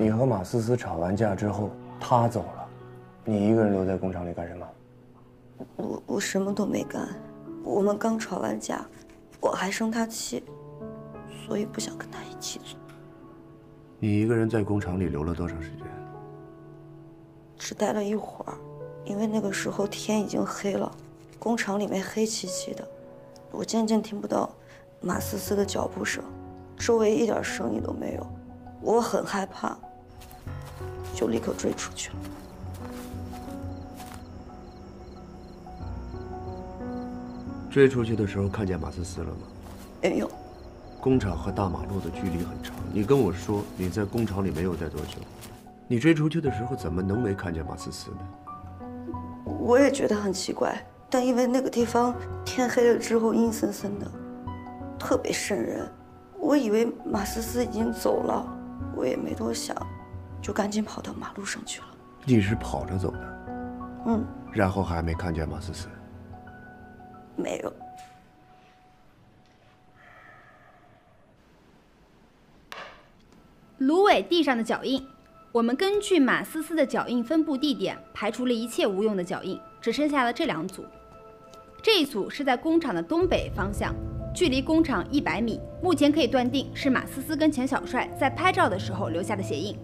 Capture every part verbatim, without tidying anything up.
你和马思思吵完架之后，他走了，你一个人留在工厂里干什么？ 我我什么都没干，我们刚吵完架，我还生他气，所以不想跟他一起走。 你一个人在工厂里留了多长时间？ 只待了一会儿，因为那个时候天已经黑了，工厂里面黑漆漆的，我渐渐听不到马思思的脚步声，周围一点声音都没有，我很害怕，就立刻追出去了。 追出去的时候看见马思思了吗？ 没有。 工厂和大马路的距离很长，你跟我说你在工厂里没有待多久，你追出去的时候怎么能没看见马思思呢？ 我也觉得很奇怪，但因为那个地方天黑了之后阴森森的，特别瘆人，我以为马思思已经走了，我也没多想，就赶紧跑到马路上去了。 你是跑着走的？ 嗯。 然后还没看见马思思？ 没有。 芦苇地上的脚印，我们根据马思思的脚印分布地点，排除了一切无用的脚印，只剩下了这两组。这一组是在工厂的东北方向，距离工厂一百米，目前可以断定是马思思跟钱小帅在拍照的时候留下的鞋印。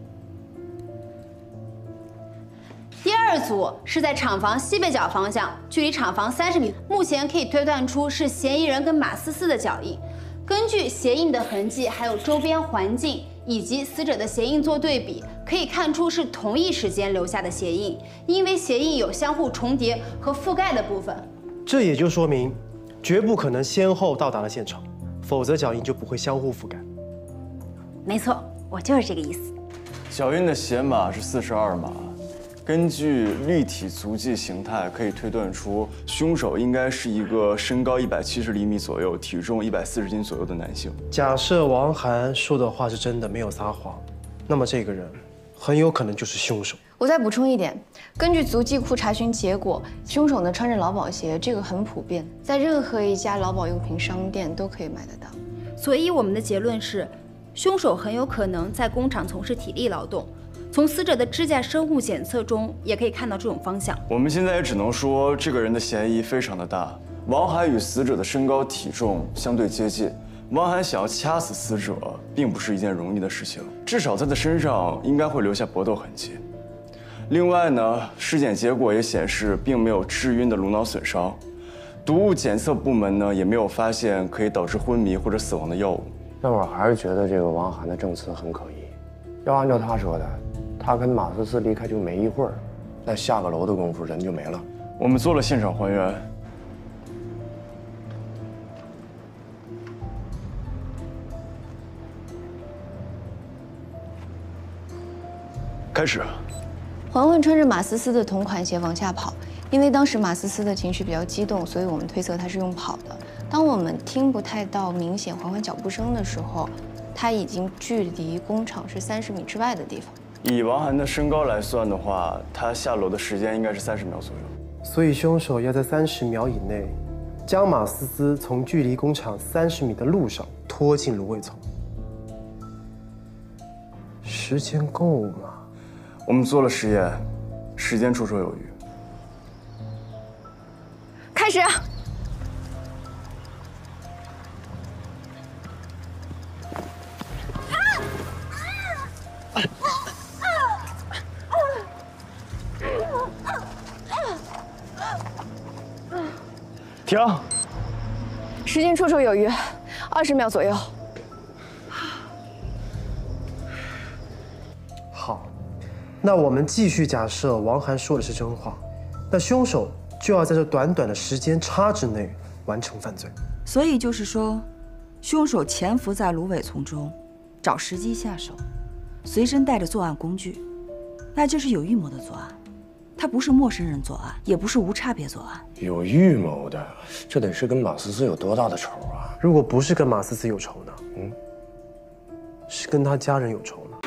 第二组是在厂房西北角方向，距离厂房三十米，目前可以推断出是嫌疑人跟马思思的脚印。根据鞋印的痕迹，还有周边环境以及死者的鞋印做对比，可以看出是同一时间留下的鞋印，因为鞋印有相互重叠和覆盖的部分。 这也就说明，绝不可能先后到达了现场，否则脚印就不会相互覆盖。 没错，我就是这个意思。 脚印的鞋码是四十二码。根据立体足迹形态，可以推断出凶手应该是一个身高一百七十厘米左右、体重一百四十斤左右的男性。 假设王涵说的话是真的，没有撒谎，那么这个人很有可能就是凶手。 我再补充一点，根据足迹库查询结果，凶手呢穿着劳保鞋，这个很普遍，在任何一家劳保用品商店都可以买得到。 所以我们的结论是，凶手很有可能在工厂从事体力劳动。从死者的指甲生物检测中也可以看到这种方向。 我们现在也只能说，这个人的嫌疑非常的大。王涵与死者的身高体重相对接近，王涵想要掐死死者，并不是一件容易的事情，至少他的身上应该会留下搏斗痕迹。另外呢，尸检结果也显示并没有致晕的颅脑损伤，毒物检测部门呢也没有发现可以导致昏迷或者死亡的药物。 但我还是觉得这个王涵的证词很可疑。要按照他说的，他跟马思思离开就没一会儿，那下个楼的功夫人就没了。 我们做了现场还原。开始。 环环穿着马思思的同款鞋往下跑，因为当时马思思的情绪比较激动，所以我们推测她是用跑的。当我们听不太到明显环环脚步声的时候，她已经距离工厂是三十米之外的地方。 以王涵的身高来算的话，他下楼的时间应该是三十秒左右。 所以凶手要在三十秒以内，将马思思从距离工厂三十米的路上拖进芦苇丛。时间够吗？ 我们做了实验，时间绰绰有余。 开始。 停。 时间绰绰有余，二十秒左右。 好，那我们继续假设王涵说的是真话，那凶手就要在这短短的时间差之内完成犯罪。 所以就是说，凶手潜伏在芦苇丛中，找时机下手，随身带着作案工具，那就是有预谋的作案。他不是陌生人作案，也不是无差别作案。 有预谋的，这得是跟马思思有多大的仇啊？ 如果不是跟马思思有仇呢？ 嗯， 是跟他家人有仇呢。